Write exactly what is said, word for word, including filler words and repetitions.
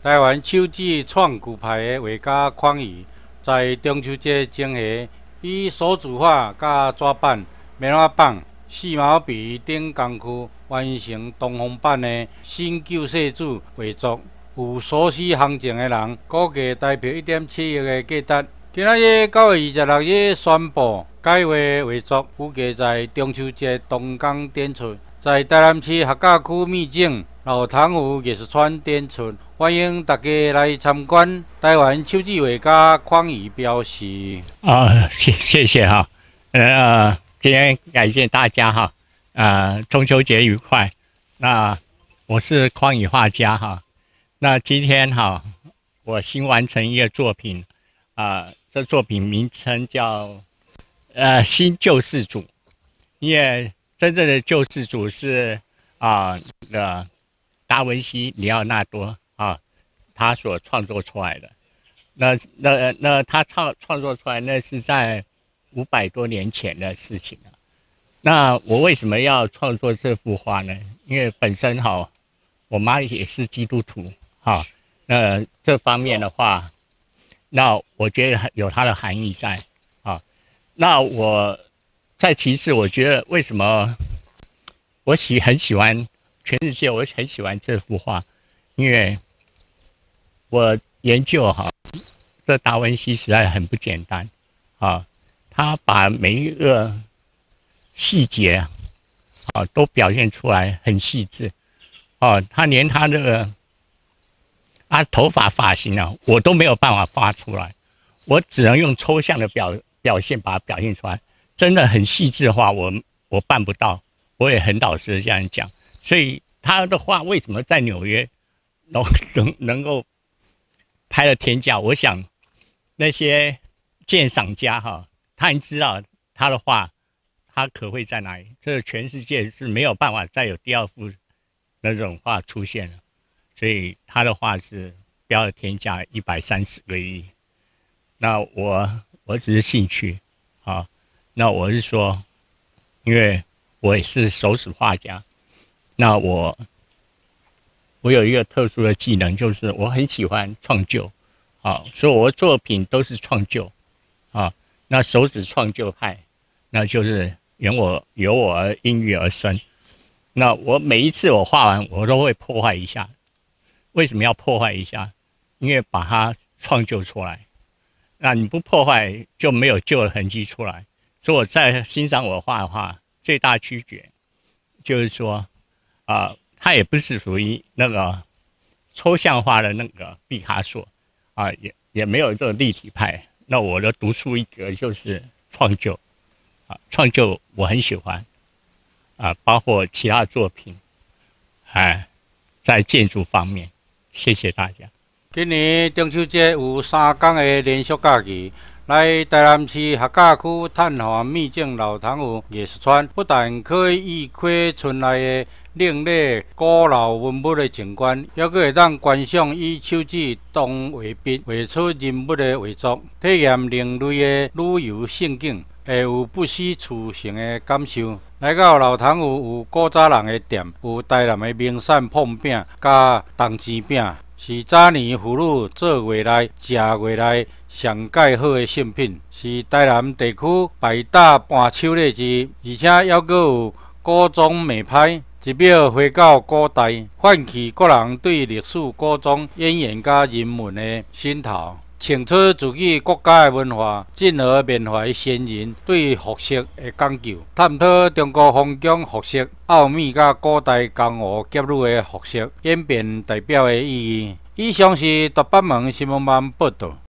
台湾手指创骨牌的画家匡宇，在中秋节前下，以手指画、甲纸板、棉花棒、四毛笔等工具，完成东方版的新救世主画作。有所需行情的人，估计代表一点七亿的价值。今仔日九月二十六日宣布改画画作，估计在中秋节同天展出，在台南市客家区秘境老塘湖艺术村展出，欢迎大家来参观。台湾手指画家匡宇表示： 啊，谢谢谢哈，呃，今天感谢大家哈，呃，中秋节愉快。那我是匡宇画家哈，那今天哈，我新完成一个作品，啊、呃，这作品名称叫呃新救世主，因为真正的救世主是啊的。达文西、里奥纳多啊，他所创作出来的，那那那他创创作出来，那是在五百多年前的事情了。那我为什么要创作这幅画呢？因为本身哈，我妈也是基督徒哈，那这方面的话，那我觉得有它的含义在啊。那我再其次，我觉得为什么我喜很喜欢。全世界我很喜欢这幅画，因为我研究哈，这达文西实在很不简单啊，他把每一个细节啊都表现出来很细致啊，他连他的啊头发发型啊，我都没有办法画出来，我只能用抽象的表表现把它表现出来，真的很细致的话，我我办不到，我也很老实的这样讲。所以他的画为什么在纽约能能能够拍了天价？我想那些鉴赏家哈，他已经知道他的画，他可会在哪里？这全世界是没有办法再有第二幅那种画出现了。所以他的画是标了天价一百三十个亿。那我我只是兴趣啊，那我是说，因为我也是手指画家。那我我有一个特殊的技能，就是我很喜欢创旧，啊，所以我的作品都是创旧，啊，那手指创旧派，那就是由我由我而应运而生。那我每一次我画完，我都会破坏一下。为什么要破坏一下？因为把它创旧出来。那你不破坏，就没有旧的痕迹出来。所以我在欣赏我画的画，最大区别就是说。啊、呃，他也不是属于那个抽象化的那个毕卡索啊、呃，也也没有这个立体派。那我的独树一格就是创旧啊，创旧我很喜欢啊、呃，包括其他作品，哎、呃，在建筑方面，谢谢大家。 今年中秋节有三天的连续假期。来台南市客家区探访秘境老塘湖艺术村，不但可以窥村内的另类古老文物的景观，还可会当观赏以手指动画笔画出人物的画作，体验另类的旅游盛景，会有不虚此行的感受。来到老塘湖有古早人的店，有台南的名产碰饼、甲东钱饼。是早年妇女做月内、食月内上介好的圣品，是台南地区百大伴手礼之一，而且还佫有古装美派，一秒回到古代，唤起国人对历史古装演员甲人文的心头，唱出自己国家的文化，进而缅怀先人对服饰的讲究，探讨中国封疆服饰奥秘甲古代江湖结入的服饰演变代表的意义。以上是大北门新闻网报道。